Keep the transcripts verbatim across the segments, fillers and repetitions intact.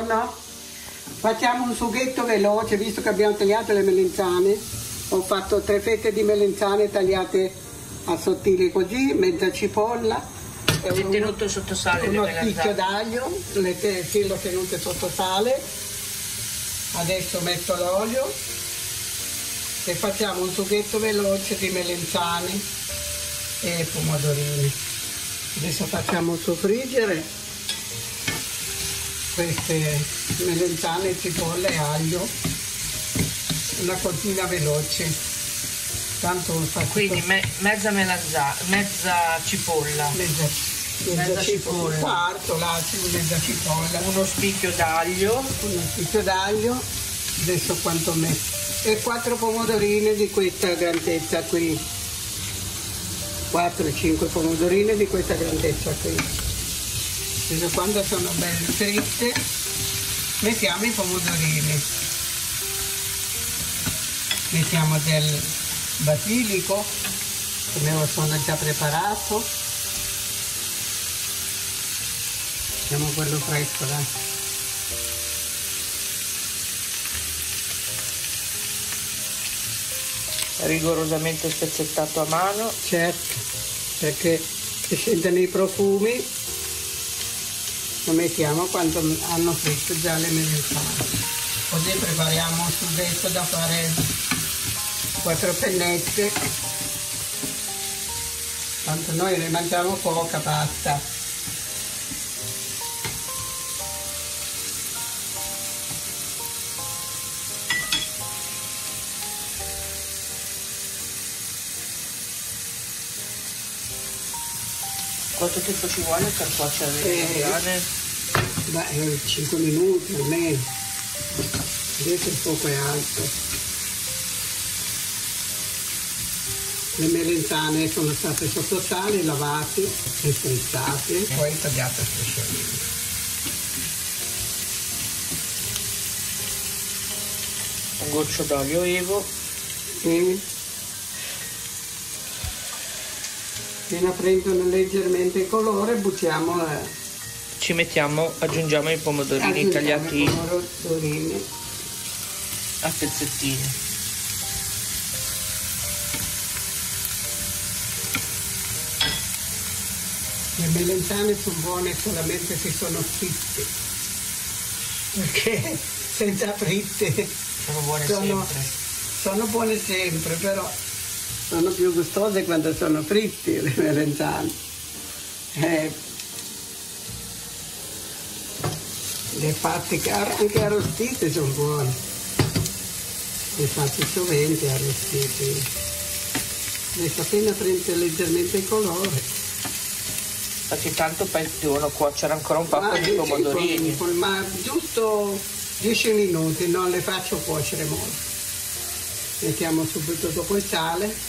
buongiorno. Facciamo un sughetto veloce, visto che abbiamo tagliato le melanzane. Ho fatto tre fette di melanzane tagliate a sottili così, mezza cipolla. Avete tenuto sotto sale le melanzane? Uno spicchio d'aglio, le te, sì, l'ho tenute sotto sale. Adesso metto l'olio e facciamo un sughetto veloce di melanzane e pomodorini. Adesso facciamo soffriggere queste melanzane, cipolla e aglio, una cottina veloce. Tanto quindi me, mezza melanzana, mezza cipolla, mezza, mezza, mezza cipolla, un quarto, l'acido, mezza cipolla, uno spicchio d'aglio, uno spicchio d'aglio, adesso quanto metto, e quattro pomodorine di questa grandezza qui, quattro cinque pomodorine di questa grandezza qui. Adesso quando sono belle fritte mettiamo i pomodorini, mettiamo del basilico che me lo sono già preparato, mettiamo quello fresco, dai. Rigorosamente spezzettato a mano, certo, perché si sentono i profumi. Lo mettiamo quando hanno fritto già le melanzane, così prepariamo un sughetto da fare quattro pennette, tanto noi ne mangiamo poca pasta. Quanto tempo ci vuole per cuocere le melanzane? Beh, cinque minuti almeno, adesso il fuoco è alto. Le melanzane sono state sotto sale, lavate e frizzate, e poi tagliate a strisciolini. Un goccio d'olio Evo. E appena prendono leggermente il colore buttiamo, eh, ci mettiamo, aggiungiamo i pomodorini tagliati i pomodorini a pezzettini. Le melanzane sono buone solamente se sono fritte, perché senza fritte sono buone sono, sempre sono buone sempre, però sono più gustose quando sono fritte le melanzane. Eh, le fatte anche arrostite sono buone, le fatte sovente arrostite. Adesso appena prende leggermente il colore. Perché tanto poi devono cuocere ancora un po' con i pomodorini. Con, ma giusto dieci minuti, non le faccio cuocere molto. Mettiamo subito dopo il sale.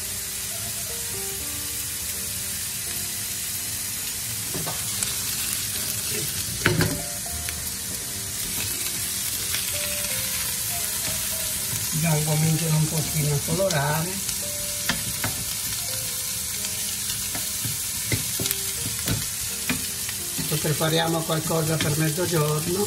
Già cominciano un pochino a colorare. Adesso prepariamo qualcosa per mezzogiorno.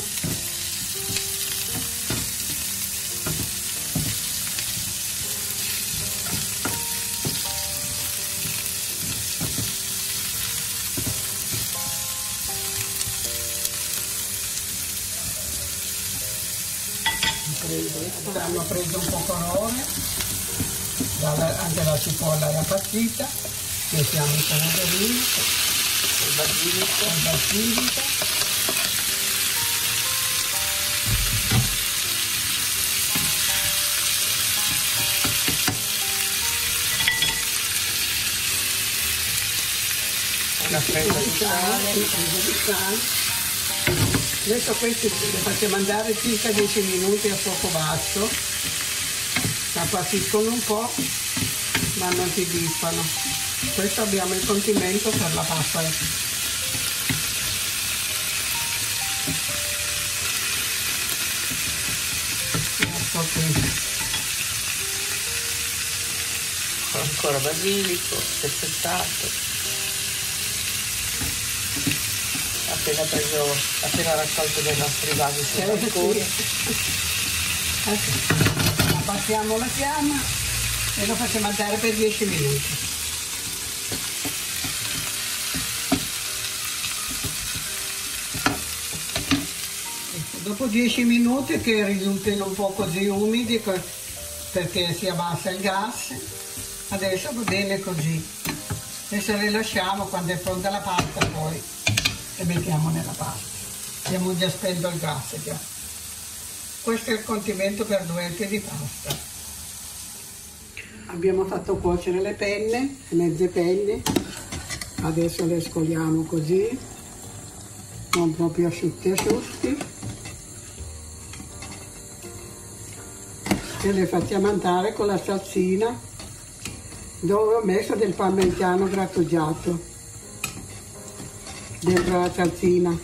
Hanno preso un po' colore, anche la cipolla era partita, mettiamo i pomodorini, il basilico, il basilico, una presa di sale, di sale. Adesso questi li facciamo andare circa dieci minuti a fuoco basso, appassiscono un po' ma non si dispano. Questo abbiamo il condimento per la pasta. Ecco qui. Ancora basilico spezzettato. appena preso, appena raccolto dai nostri vasi sui Eh, balconi. sì. Ecco. Abbassiamo la fiamma e lo facciamo andare per dieci minuti. Dopo dieci minuti che risultino un po' così umidi perché si abbassa il gas, adesso va bene così. Adesso rilasciamo, quando è pronta la pasta poi le mettiamo nella pasta. Abbiamo già spento il gas già. Questo è il condimento per due etti di pasta. Abbiamo fatto cuocere le penne, mezze penne, adesso le scoliamo così, non proprio asciutti asciutti. E le facciamo andare con la salsina dove ho messo del parmigiano grattugiato dentro la salsina.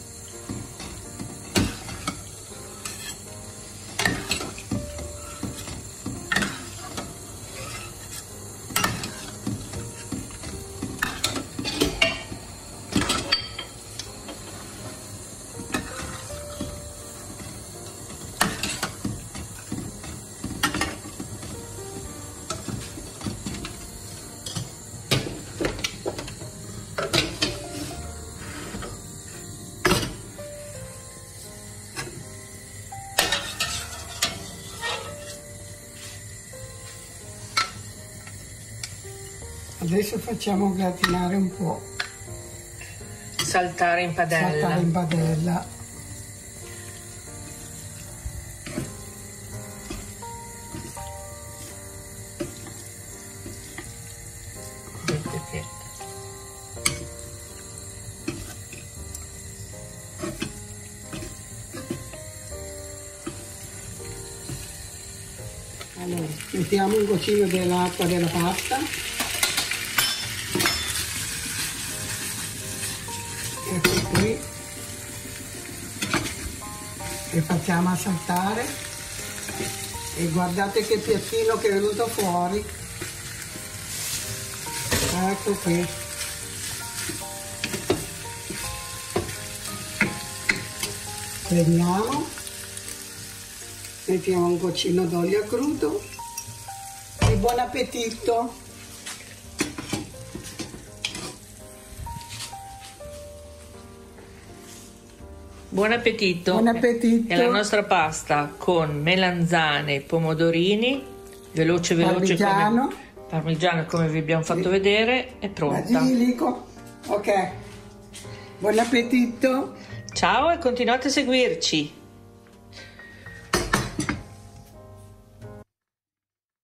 Adesso facciamo gratinare un po'. Saltare in padella. Saltare in padella. Vedete che allora, mettiamo un goccino dell'acqua della pasta. Ecco qui, e facciamo saltare e guardate che piattino che è venuto fuori. Ecco qui, prendiamo, mettiamo un goccino d'olio crudo e buon appetito. buon appetito. Buon appetito. E la nostra pasta con melanzane, pomodorini, veloce veloce Parmigiano. come parmigiano come vi abbiamo fatto Sì. vedere, è pronta. Basilico. Ok. Buon appetito. Ciao e continuate a seguirci.